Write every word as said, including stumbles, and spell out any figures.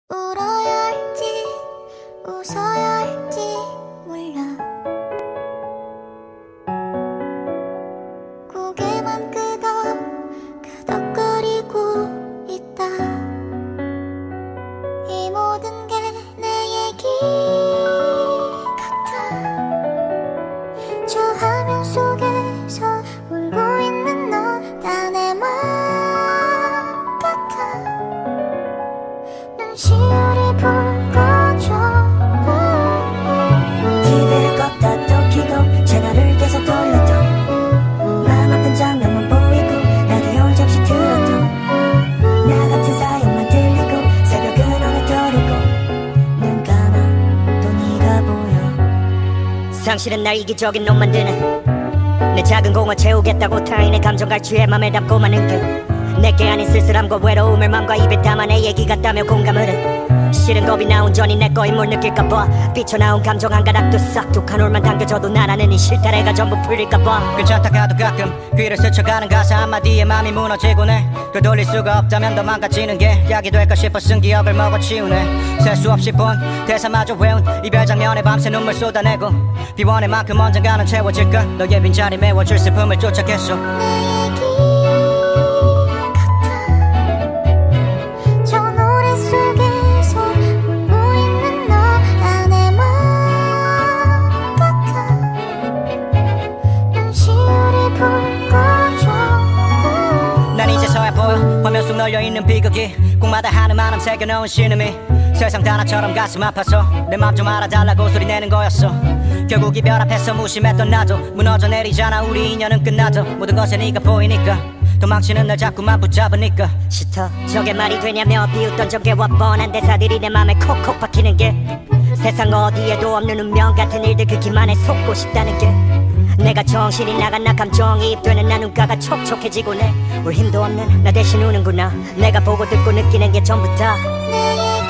울어야 할지 웃어야 할지 몰라. 고개만 끄덕 끄덕거리고 있다. 이 모든 게 내 얘기 같아. 저 화면 속에서 울고 있는 너 다 내 맘 같아. 눈시울이 붉어져. 티비를 껐다 또 켜고 채널을 계속 돌려도 마음 아픈 장면만 보이고 라디오를 잠시 틀어도 나 같은 사연만 들리고 새벽은 어느덧 오고 눈 감아 또 네가 보여. 상실은 날 이기적인 놈 만드는 내 작은 공허 채우겠다고 타인의 감정 갈취해 맘에 담고 마는 게 내게 아닌 쓸쓸함과 외로움을 맘과 입에 담아 내 얘기 같다며 공감을 해. 실은 겁이 나 온전히 내 거인 뭘 느낄까봐 삐쳐나온 감정 한 가닥도 싹 둑한 올만 당겨져도 나라는 이 실타래가 전부 풀릴까봐. 괜찮다 가도 가끔 귀를 스쳐가는 가사 한마디에 맘이 무너지곤 해. 되돌릴 수가 없다면 더 망가지는 게 약이 될까 싶어 쓴 기억을 먹어치우네. 셀 수 없이 본 대사마저 외운 이별 장면에 밤새 눈물 쏟아내고 비워낼 만큼 언젠가는 채워질까. 너의 빈자리 메워줄 슬픔을 쫓아겠어. 내 얘기 같아. 저 노래 속에서 울고 있는 너 다 내 맘 같아. 눈시울이 붉어져. 난 이제서야 보여 화면 속 널려있는 비극이 꿈마다 하늘만함 새겨놓은 신음이 세상 단아처럼 가슴 아파서 내 맘 좀 알아달라고 소리내는 거였어. 결국 이별 앞에서 무심했던 나도 무너져 내리잖아. 우리 인연은 끝나도 모든 것에 네가 보이니까 도망치는 날 자꾸만 붙잡으니까 싫어 저게 말이 되냐며 비웃던 전개와 뻔한 대사들이 내 맘에 콕콕 박히는 게 세상 어디에도 없는 운명 같은 일들 그 기만에 속고 싶다는 게 내가 정신이 나간 나 감정이입되는 나 눈가가 촉촉해지곤 해. 울 힘도 없는 나 대신 우는구나. 내가 보고 듣고 느끼는 게 전부 다 내 얘기